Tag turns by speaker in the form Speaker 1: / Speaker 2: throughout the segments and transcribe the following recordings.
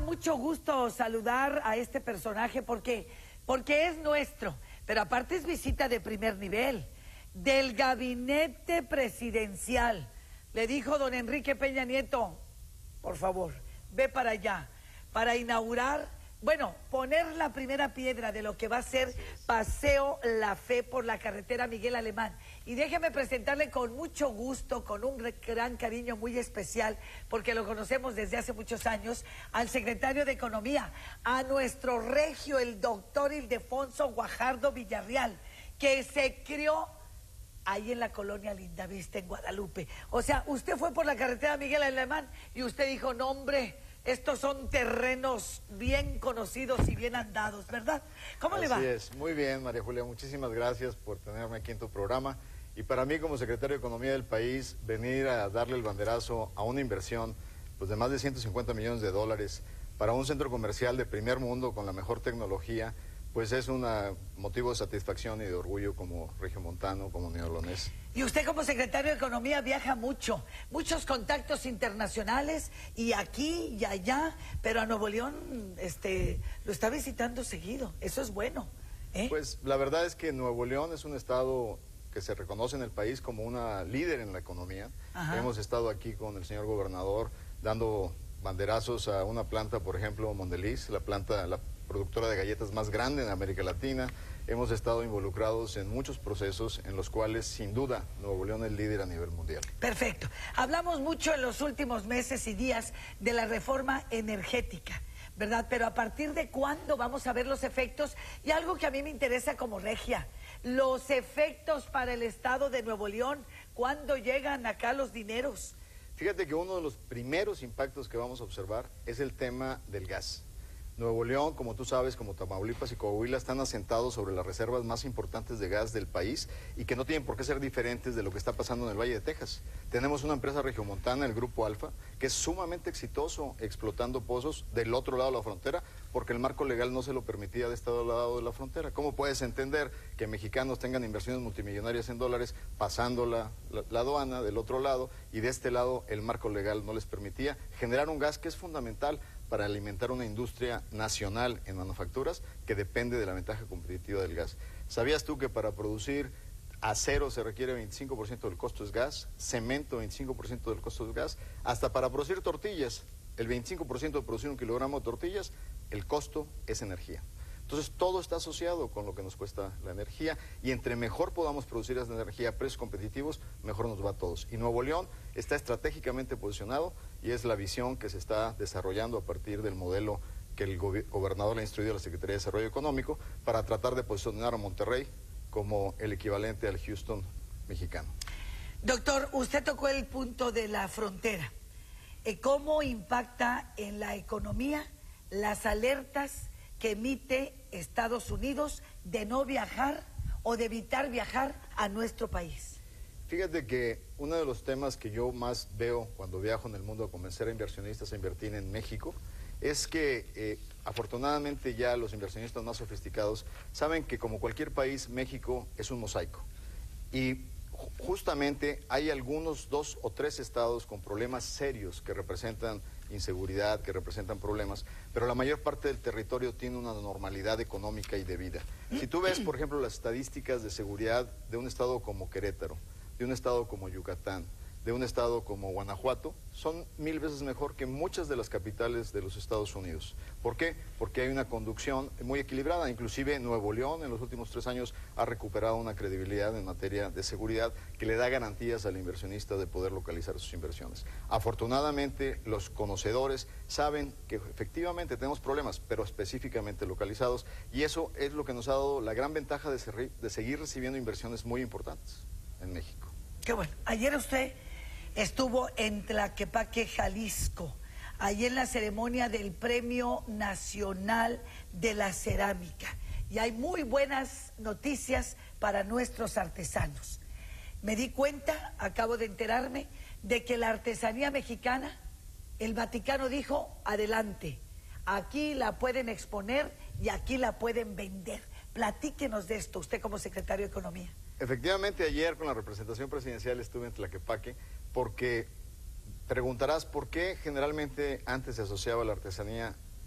Speaker 1: mucho gusto saludar a este personaje porque es nuestro, pero aparte es visita de primer nivel, del gabinete presidencial. Le dijo don Enrique Peña Nieto, por favor, ve para allá, para inaugurar, bueno, poner la primera piedra de lo que va a ser Paseo La Fe por la carretera Miguel Alemán. Y déjeme presentarle con mucho gusto, con un gran cariño muy especial, porque lo conocemos desde hace muchos años, al secretario de Economía, a nuestro regio, el doctor Ildefonso Guajardo Villarreal, que se crió ahí en la colonia Lindavista, en Guadalupe. O sea, usted fue por la carretera Miguel Alemán y usted dijo, no hombre, estos son terrenos bien conocidos y bien andados, ¿verdad? ¿Cómo le va?
Speaker 2: Así es, muy bien, María Julia, muchísimas gracias por tenerme aquí en tu programa. Y para mí, como secretario de Economía del país, venir a darle el banderazo a una inversión pues, de más de 150 millones de dólares para un centro comercial de primer mundo con la mejor tecnología, pues es un motivo de satisfacción y de orgullo como regiomontano, como neolonés.
Speaker 1: Y usted como secretario de Economía viaja mucho, muchos contactos internacionales y aquí y allá, pero a Nuevo León lo está visitando seguido, eso es bueno, ¿eh?
Speaker 2: Pues la verdad es que Nuevo León es un estado que se reconoce en el país como una líder en la economía. Ajá. Hemos estado aquí con el señor gobernador dando banderazos a una planta, por ejemplo, Mondeliz, la productora de galletas más grande en América Latina. Hemos estado involucrados en muchos procesos en los cuales, sin duda, Nuevo León es líder a nivel mundial.
Speaker 1: Perfecto. Hablamos mucho en los últimos meses y días de la reforma energética, ¿verdad? Pero ¿a partir de cuándo vamos a ver los efectos? Y algo que a mí me interesa como regia, los efectos para el estado de Nuevo León, ¿cuándo llegan acá los dineros?
Speaker 2: Fíjate que uno de los primeros impactos que vamos a observar es el tema del gas. Nuevo León, como tú sabes, como Tamaulipas y Coahuila, están asentados sobre las reservas más importantes de gas del país y que no tienen por qué ser diferentes de lo que está pasando en el Valle de Texas. Tenemos una empresa regiomontana, el Grupo Alfa, que es sumamente exitoso explotando pozos del otro lado de la frontera porque el marco legal no se lo permitía de este lado de la frontera. ¿Cómo puedes entender que mexicanos tengan inversiones multimillonarias en dólares pasando la aduana del otro lado y de este lado el marco legal no les permitía generar un gas que es fundamental para alimentar una industria nacional en manufacturas que depende de la ventaja competitiva del gas? ¿Sabías tú que para producir acero se requiere 25% del costo es gas, cemento 25% del costo es gas, hasta para producir tortillas, el 25% de producir un kilogramo de tortillas, el costo es energía? Entonces todo está asociado con lo que nos cuesta la energía y entre mejor podamos producir esa energía a precios competitivos, mejor nos va a todos. Y Nuevo León está estratégicamente posicionado y es la visión que se está desarrollando a partir del modelo que el gobernador le ha instruido a la Secretaría de Desarrollo Económico para tratar de posicionar a Monterrey como el equivalente al Houston mexicano.
Speaker 1: Doctor, usted tocó el punto de la frontera. ¿Cómo impacta en la economía las alertas que emite Estados Unidos de no viajar o de evitar viajar a nuestro país?
Speaker 2: Fíjate que uno de los temas que yo más veo cuando viajo en el mundo a convencer a inversionistas a invertir en México es que afortunadamente ya los inversionistas más sofisticados saben que como cualquier país, México es un mosaico. Y justamente hay algunos 2 o 3 estados con problemas serios que representan inseguridad, que representan problemas, pero la mayor parte del territorio tiene una normalidad económica y de vida. Si tú ves, por ejemplo, las estadísticas de seguridad de un estado como Querétaro, de un estado como Yucatán, de un estado como Guanajuato, son 1000 veces mejor que muchas de las capitales de los Estados Unidos. ¿Por qué? Porque hay una conducción muy equilibrada. Inclusive Nuevo León en los últimos 3 años ha recuperado una credibilidad en materia de seguridad que le da garantías al inversionista de poder localizar sus inversiones. Afortunadamente los conocedores saben que efectivamente tenemos problemas, pero específicamente localizados, y eso es lo que nos ha dado la gran ventaja de seguir recibiendo inversiones muy importantes en México.
Speaker 1: Qué bueno. Ayer usted estuvo en Tlaquepaque, Jalisco, ahí en la ceremonia del Premio Nacional de la Cerámica. Y hay muy buenas noticias para nuestros artesanos. Me di cuenta, acabo de enterarme, de que la artesanía mexicana, el Vaticano dijo, adelante, aquí la pueden exponer y aquí la pueden vender. Platíquenos de esto, usted como secretario de Economía.
Speaker 2: Efectivamente, ayer con la representación presidencial estuve en Tlaquepaque porque preguntarás por qué generalmente antes se asociaba la artesanía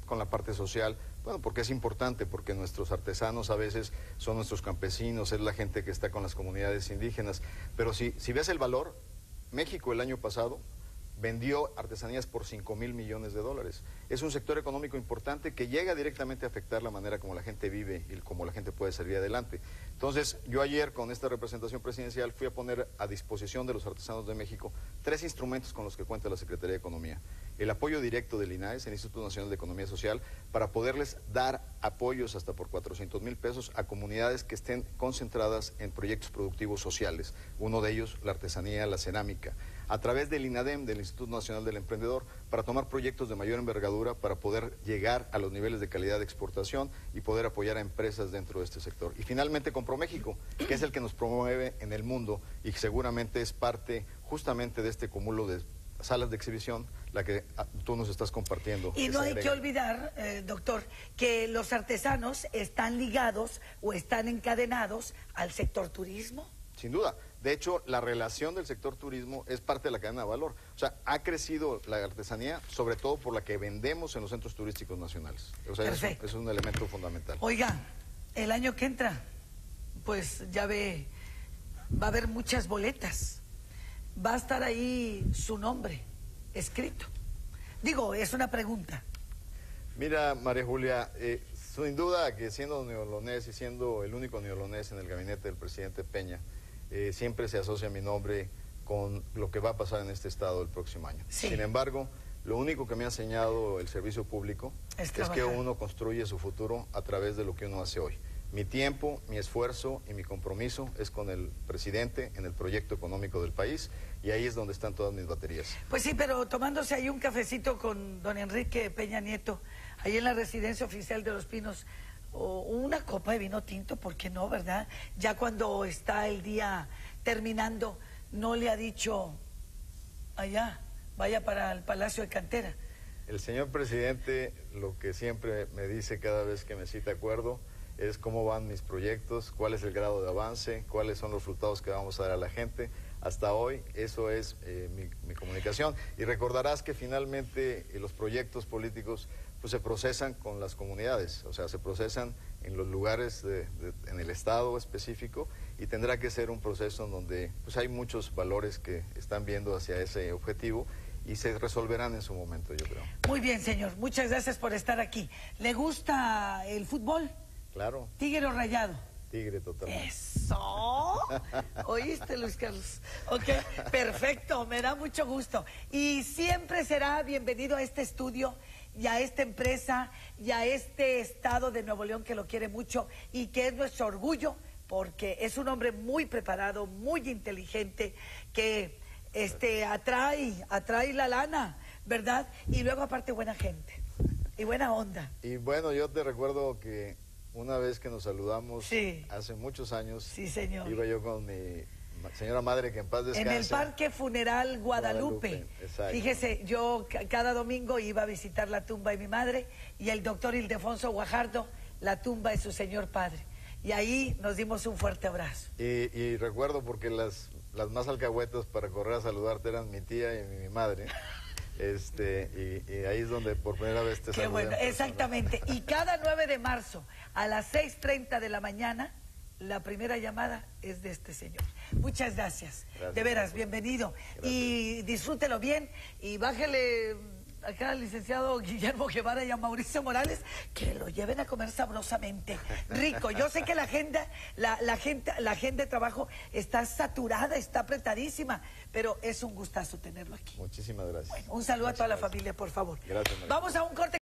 Speaker 2: con la parte social. Bueno, porque es importante, porque nuestros artesanos a veces son nuestros campesinos, es la gente que está con las comunidades indígenas. Pero si ves el valor, México el año pasado vendió artesanías por 5,000 millones de dólares. Es un sector económico importante que llega directamente a afectar la manera como la gente vive y como la gente puede salir adelante. Entonces, yo ayer con esta representación presidencial fui a poner a disposición de los artesanos de México 3 instrumentos con los que cuenta la Secretaría de Economía. El apoyo directo del INAES, el Instituto Nacional de Economía Social, para poderles dar apoyos hasta por 400,000 pesos a comunidades que estén concentradas en proyectos productivos sociales. Uno de ellos, la artesanía, la cerámica. A través del INADEM, del Instituto Nacional del Emprendedor, para tomar proyectos de mayor envergadura, para poder llegar a los niveles de calidad de exportación y poder apoyar a empresas dentro de este sector. Y finalmente con ProMéxico, que es el que nos promueve en el mundo y seguramente es parte justamente de este cúmulo de salas de exhibición, la que tú nos estás compartiendo.
Speaker 1: Y no hay que olvidar, doctor, que los artesanos están ligados o están encadenados al sector turismo.
Speaker 2: Sin duda. De hecho, la relación del sector turismo es parte de la cadena de valor. O sea, ha crecido la artesanía, sobre todo por la que vendemos en los centros turísticos nacionales. O sea, eso es un elemento fundamental.
Speaker 1: Oiga, el año que entra, pues ya ve, va a haber muchas boletas. Va a estar ahí su nombre escrito. Digo, es una pregunta.
Speaker 2: Mira, María Julia, sin duda que siendo neolonés y siendo el único neolonés en el gabinete del presidente Peña, siempre se asocia mi nombre con lo que va a pasar en este estado el próximo año.
Speaker 1: Sí.
Speaker 2: Sin embargo, lo único que me ha enseñado el servicio público es que uno construye su futuro a través de lo que uno hace hoy. Mi tiempo, mi esfuerzo y mi compromiso es con el presidente en el proyecto económico del país y ahí es donde están todas mis baterías.
Speaker 1: Pues sí, pero tomándose ahí un cafecito con don Enrique Peña Nieto, ahí en la residencia oficial de Los Pinos, o una copa de vino tinto, ¿por qué no, verdad? Ya cuando está el día terminando, no le ha dicho, allá, vaya para el Palacio de Cantera.
Speaker 2: El señor presidente lo que siempre me dice cada vez que me cita acuerdo es cómo van mis proyectos, cuál es el grado de avance, cuáles son los resultados que vamos a dar a la gente. Hasta hoy eso es mi comunicación. Y recordarás que finalmente los proyectos políticos pues se procesan con las comunidades, o sea, se procesan en los lugares, en el estado específico, y tendrá que ser un proceso en donde pues hay muchos valores que están viendo hacia ese objetivo y se resolverán en su momento, yo creo.
Speaker 1: Muy bien, señor, muchas gracias por estar aquí. ¿Le gusta el fútbol?
Speaker 2: Claro.
Speaker 1: ¿Tigre o Rayado?
Speaker 2: Tigre, totalmente.
Speaker 1: ¡Eso! ¿Oíste, Luis Carlos? Ok, perfecto, me da mucho gusto. Y siempre será bienvenido a este estudio y a esta empresa y a este estado de Nuevo León que lo quiere mucho y que es nuestro orgullo porque es un hombre muy preparado, muy inteligente, que atrae la lana, ¿verdad? Y luego aparte buena gente y buena onda.
Speaker 2: Y bueno, yo te recuerdo que una vez que nos saludamos,
Speaker 1: sí,
Speaker 2: hace muchos años,
Speaker 1: sí, señor,
Speaker 2: iba yo con mi señora madre, que en paz descanse.
Speaker 1: En el Parque Funeral Guadalupe. Fíjese, yo cada domingo iba a visitar la tumba de mi madre y el doctor Ildefonso Guajardo, la tumba de su señor padre. Y ahí nos dimos un fuerte abrazo.
Speaker 2: Y recuerdo porque las más alcahuetas para correr a saludarte eran mi tía y mi madre. Y ahí es donde por primera vez te saludé.
Speaker 1: Qué bueno, exactamente. Y cada 9 de marzo a las 6:30 de la mañana, la primera llamada es de este señor. Muchas gracias. De veras, bienvenido. Gracias. Y disfrútelo bien y bájele acá al licenciado Guillermo Guevara y a Mauricio Morales que lo lleven a comer sabrosamente rico. Yo sé que la agenda de trabajo está saturada, está apretadísima, pero es un gustazo tenerlo aquí.
Speaker 2: Muchísimas gracias.
Speaker 1: Bueno, un saludo a toda la familia, por favor.
Speaker 2: Gracias, María.
Speaker 1: Vamos a un corte.